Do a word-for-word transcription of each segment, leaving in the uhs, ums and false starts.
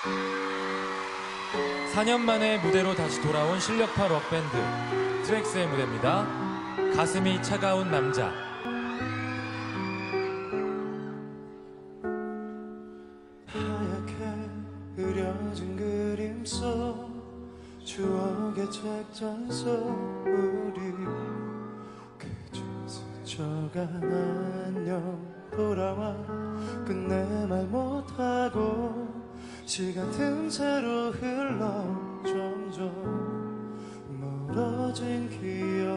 사 년 만에 무대로 다시 돌아온 실력파 록밴드 트랙스의 무대입니다. 가슴이 차가운 남자. 하얗게 그려진 그림 속 추억의 책장 속 우리 그저 스쳐간 안녕 돌아와 끝내 말 못하고 시간 틈새로 흘러 점점 멀어진 기억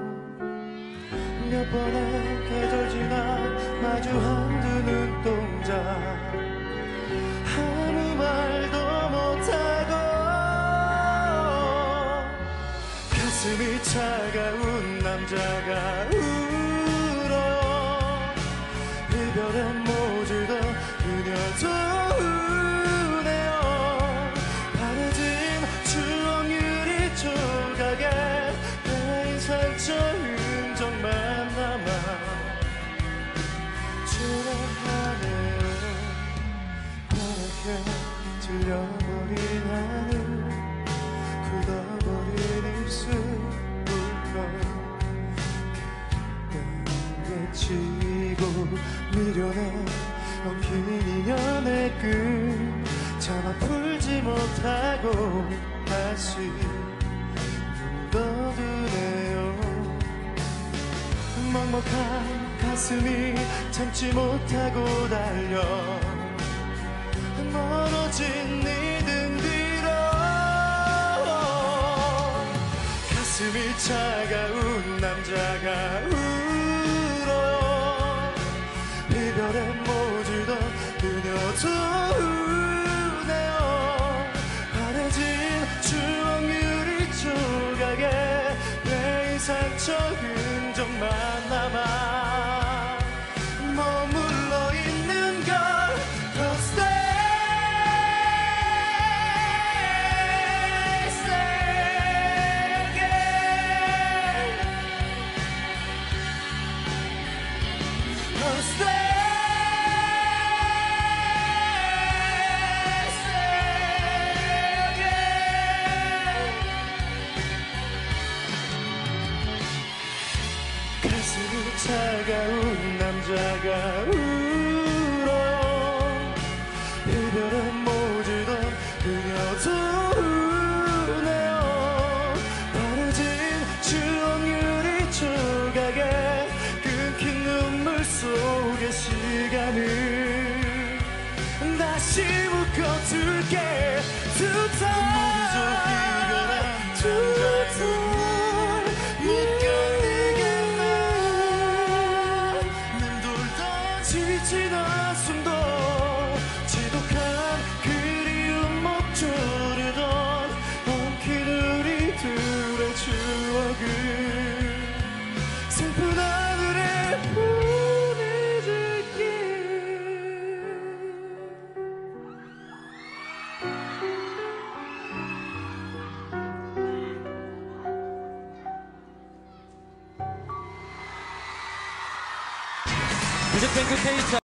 몇 번의 계절 지나 마주 한두 눈동자 아무 말도 못하고 가슴이 차가운 남자가 울어요. 이별의 모질도 그녀도 우네요. 바래진 추억 유리 조각에 내 상처 흔적만 남아 초라하네요. 파랗게 질려버린 하늘 굳어버린 입술 울컥 내치고 미련에 엉킨 인연의 끈 참아 풀지 못하고 다시 묻어두네요. 먹먹한 가슴이 참지 못하고 달려 멀어진 네 등 뒤로 가슴이 차가운 남자가 울어요. 이별의 모질도 그녀도 우네요. 바래진 추억 유리 조각에 내 상처 흔적만 남아 머물러 있는 걸 Don't stay, stay again. Don't stay, stay again. 가슴이 차가운 남자가 울어요. 이별의 모질도 그녀도 우네요. 바래진 추억 유리 조각에 끊긴 눈물 속의 시간을 다시 묶어둘게. 두터 두터 지친 한숨도 지독한 그리움 목조르던 엉킨 우리들의 추억을 슬픈 하늘에 보내줄게. 뮤직뱅크 K